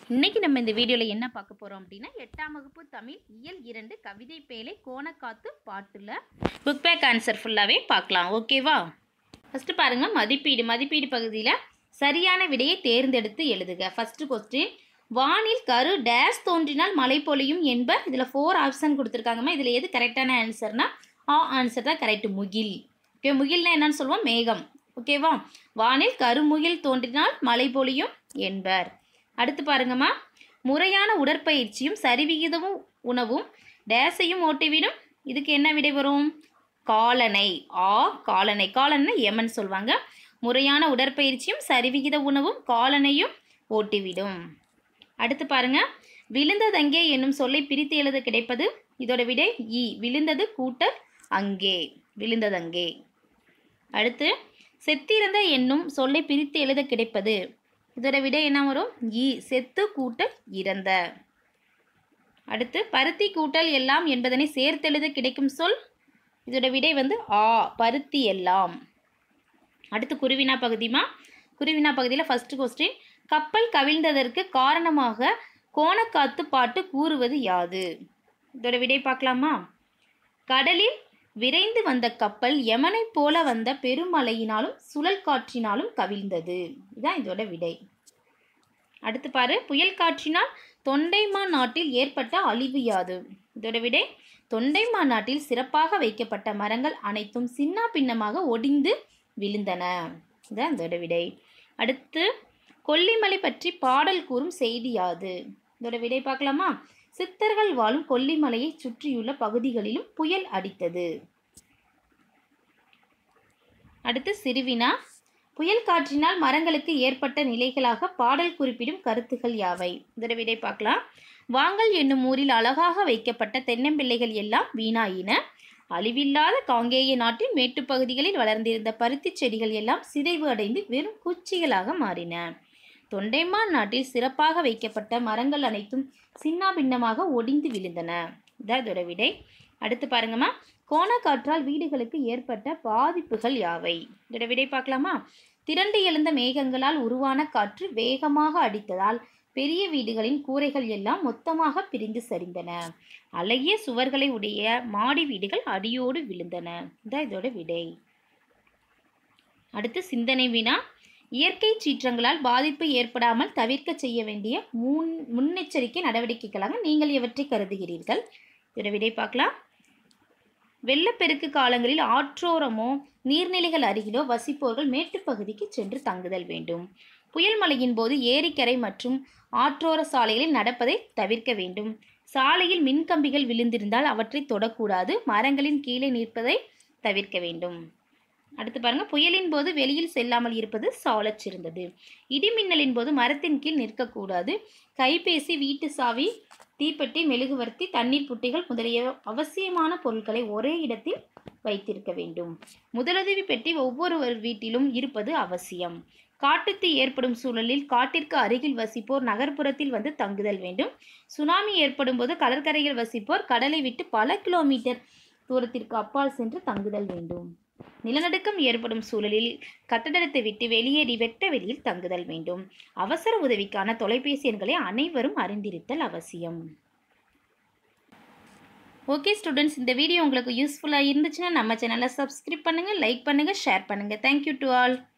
இன்னைக்கு நம்ம இந்த வீடியோவில் என்ன பார்க்க போகிறோம் அப்படின்னா 8ஆம் வகுப்பு தமிழ் இயல் 2 கவிதை பேழை கோணக்காத்து பாட்டில் புக் பேக் ஆன்சர் ஃபுல்லாகவே பார்க்கலாம். ஓகேவா? ஃபஸ்ட்டு பாருங்கள், மதிப்பீடு பகுதியில் சரியான விடையை தேர்ந்தெடுத்து எழுதுக. ஃபஸ்ட்டு கொஸ்டின், வானில் கரு டேஸ் தோன்றினால் மழை பொழியும் என்பர். இதில் 4 ஆப்ஷன் கொடுத்துருக்காங்கம்மா. இதில் எது கரெக்டான ஆன்சர்னா ஆன்சர் தான் கரெக்ட், முகில். ஓகே, முகில்னா என்னன்னு சொல்லுவோம்? மேகம். ஓகேவா? வானில் கருமுகில் தோன்றினால் மழை பொழியும் என்பர். அடுத்து பாருங்கம்மா, முறையான உடற்பயிற்சியும் சரிவிகிதமும் உணவும் டேஸையும் ஓட்டிவிடும். இதுக்கு என்ன விடை வரும்? காலனை. காலனை. காலனை எமன் சொல்லுவாங்க. முறையான உடற்பயிற்சியும் சரிவிகித உணவும் காலனையும் ஓட்டிவிடும். அடுத்து பாருங்க, விழுந்ததங்கே என்னும் சொல்லை பிரித்து எழுத கிடைப்பது. இதோட விடை இ, விழுந்தது கூட்டல் அங்கே, விழுந்ததங்கே. அடுத்து, செத்திருந்த என்னும் சொல்லை பிரித்து எழுத கிடைப்பது. இதோட விடை என்ன வரும்? இ, செத்து கூட்டல் இறந்த. அடுத்து, பருத்தி கூட்டல் எல்லாம் என்பதனை சேர்த்தெழுத கிடைக்கும் சொல். இதோட விடை பருத்தி எல்லாம். அடுத்து குருவினா பகுதிமா. குருவினா பகுதியில் ஃபர்ஸ்ட் கொஸ்டின், கப்பல் கவிழ்ந்ததற்கு காரணமாக கோணக்காத்து பாட்டு கூறுவது யாது? இதோட விடை பார்க்கலாமா? கடலில் விரைந்து வந்த கப்பல் யமனை போல வந்த பெருமழையினாலும் சுழல் காற்றினாலும் கவிழ்ந்தது. இதுதான் இதோட விடை. அடுத்து பாரு, புயல் காற்றினால் தொண்டைமா நாட்டில் ஏற்பட்ட அழிவு யாது? இதோட விடை, தொண்டைமா நாட்டில் சிறப்பாக வைக்கப்பட்ட மரங்கள் அனைத்தும் சின்ன பின்னமாக ஒடிந்து விழுந்தன. இதுதான் இதோட விடை. அடுத்து, கொல்லிமலை பற்றி பாடல் கூறும் செய்தி யாது? இதோட விடை பார்க்கலாமா? சித்தர்கள் வாழும் கொல்லிமலையை சுற்றியுள்ள பகுதிகளிலும் புயல் அடித்தது. அடுத்து சிறுவினா, புயல் காற்றினால் மரங்களுக்கு ஏற்பட்ட நிலைகளாக பாடல் குறிப்பிடும் கருத்துகள் யாவை? இதோட விடை பார்க்கலாம். வாங்கல் என்னும் ஊரில் அழகாக வைக்கப்பட்ட தென்னம்பிள்ளைகள் எல்லாம் வீணாயின. அழிவில்லாத காங்கேய நாட்டின் மேட்டுப்பகுதிகளில் வளர்ந்திருந்த பருத்தி செடிகள் எல்லாம் சிதைவு அடைந்து வெறும் குச்சிகளாக மாறின. தொண்டைமான் நாட்டில் சிறப்பாக வைக்கப்பட்ட மரங்கள் அனைத்தும் சின்ன பின்னமாக ஒடிந்து விழுந்தன. இதான் இதோட விடை. அடுத்து பாருங்கம்மா, கோணக்காற்றால் வீடுகளுக்கு ஏற்பட்ட பாதிப்புகள் யாவை? இதோட விடை பார்க்கலாமா? திரண்டு எழுந்த மேகங்களால் உருவான காற்று வேகமாக அடித்ததால் பெரிய வீடுகளின் கூரைகள் எல்லாம் மொத்தமாக பிரிந்து சரிந்தன. அழகிய சுவர்களை உடைய மாடி வீடுகள் அடியோடு விழுந்தன. இதான் இதோட விடை. அடுத்து சிந்தனை வினா, இயற்கை சீற்றங்களால் பாதிப்பு ஏற்படாமல் தவிர்க்க செய்ய வேண்டிய முன்னெச்சரிக்கை நடவடிக்கைகளாக நீங்கள் எவற்றை கருதுகிறீர்கள்? இதோட விடை பார்க்கலாம். வெள்ளப்பெருக்கு காலங்களில் ஆற்றோரமோ நீர்நிலைகள் அருகிலோ வசிப்போர்கள் மேட்டுப்பகுதிக்கு சென்று தங்குதல் வேண்டும். புயல் மழையின் போது ஏரிக்கரை மற்றும் ஆற்றோர சாலைகளில் நடப்பதை தவிர்க்க வேண்டும். சாலையில் மின்கம்பிகள் விழுந்திருந்தால் அவற்றை தொடக்கூடாது. மரங்களின் கீழே நிற்பதை தவிர்க்க வேண்டும். அடுத்து பாருங்க, புயலின் போது வெளியில் செல்லாமல் இருப்பது சாலச் சிறந்தது. இடிமின்னலின் போது மரத்தின் கீழ் நிற்கக்கூடாது. கைபேசி, வீட்டு சாவி, தீப்பெட்டி, மெழுகுவர்த்தி, தண்ணீர் புட்டிகள் முதலிய அவசியமான பொருட்களை ஒரே இடத்தில் வைத்திருக்க வேண்டும். முதலுதவி பெட்டி ஒவ்வொரு வீட்டிலும் இருப்பது அவசியம். காட்டுத்தீ ஏற்படும் சூழலில் காட்டிற்கு அருகில் வசிப்போர் நகர்ப்புறத்தில் வந்து தங்குதல் வேண்டும். சுனாமி ஏற்படும் போது கடற்கரையில் வசிப்போர் கடலை விட்டு பல கிலோமீட்டர் தூரத்திற்கு அப்பால் சென்று தங்குதல் வேண்டும். நிலநடுக்கம் ஏற்படும் சூழலில் கட்டடத்தை விட்டு வெளியேறி வெட்ட வெளியில் தங்குதல் வேண்டும். அவசர உதவிக்கான தொலைபேசி எண்களை அனைவரும் அறிந்திருத்தல் அவசியம். ஓகே ஸ்டூடெண்ட்ஸ், இந்த வீடியோ உங்களுக்கு யூஸ்ஃபுல்லாக இருந்துச்சுன்னா நம்ம சேனலை சப்ஸ்கிரைப் பண்ணுங்கள், லைக் பண்ணுங்கள், ஷேர் பண்ணுங்கள். Thank you to all.